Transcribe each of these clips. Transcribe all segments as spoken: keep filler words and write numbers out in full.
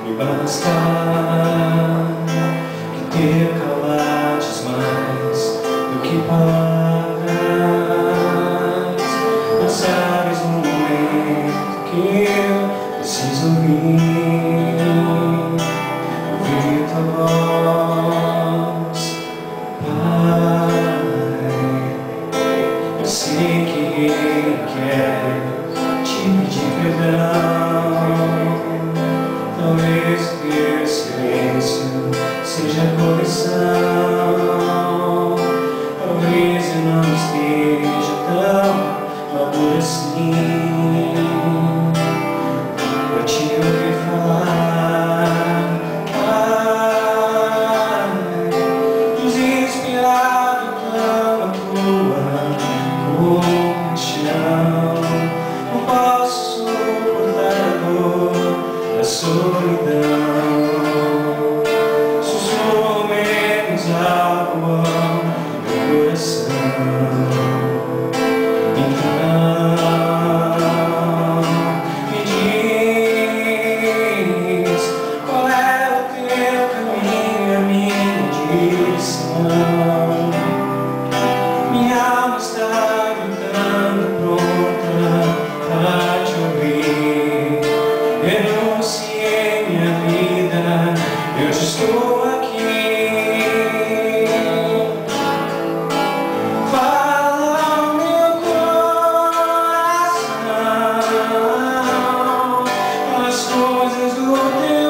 me basta que teu calares mais do que palavras. Não sabes o momento que eu preciso ouvir, ouvir tua voz, Pai. Eu sei que Ele quer te pedir perdão. Talvez o teu silêncio seja correção. Talvez eu não esteja tão maduro assim pra te ouvir falar. Pai, desesperado clama tua compaixão. Não posso suportar a dor da solidão. Sussurro menos algo ao meu coração. Então me diz qual é o teu caminho, a minha direção. Minha alma está gritando pronta para te ouvir. Renunciei minha vida, eu já estou aqui. Fala ao meu coração as coisas do teu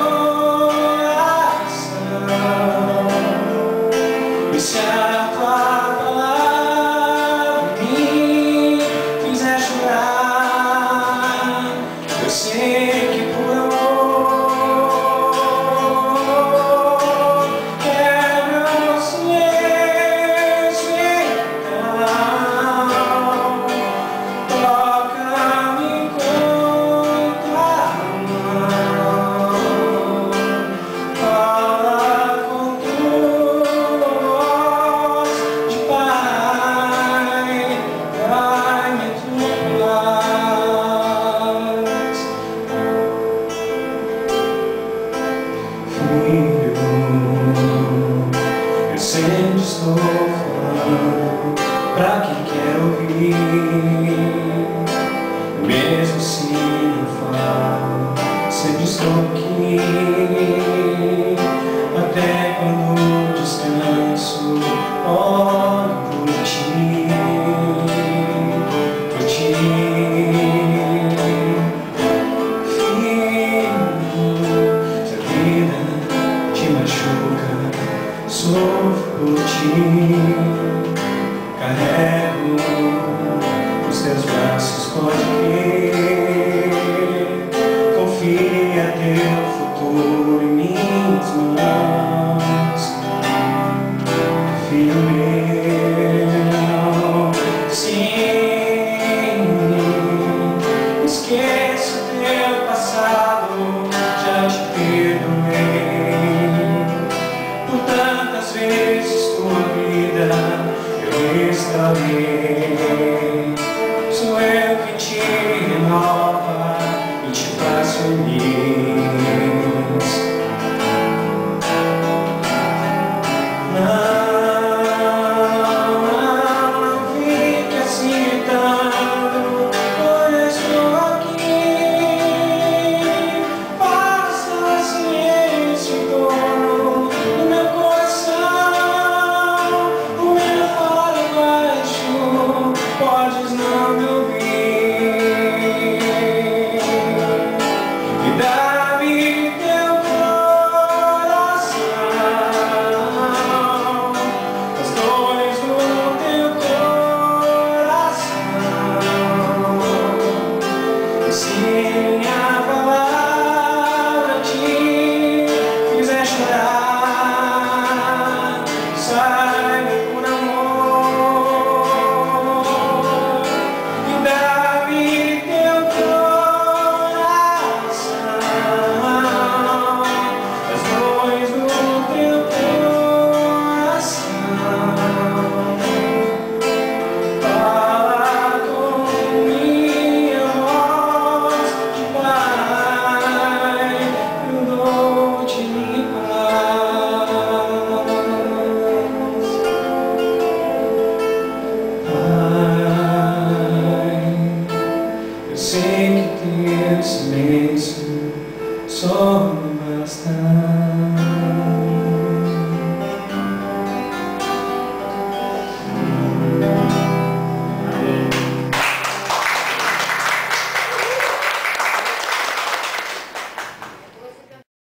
coração. E se a tua palavra me fizer chorar, eu sei que por amor quebra o silêncio. Então toca-me com tua mão, fala com tua voz de Pai, dai-me tua paz. Filho, eu sempre estou falando pra quem quer ouvir. Mesmo se não falo, sempre estou aqui. Até quando descanso, olho por ti, por ti. Se a vida te machuca, sofro por ti. Carrego os teus braços, pode crer. Confia teu futuro em minhas mãos, filho meu. Sim, esqueça o teu passado, já te perdoei. Por tantas vezes tua vida eu restaurei.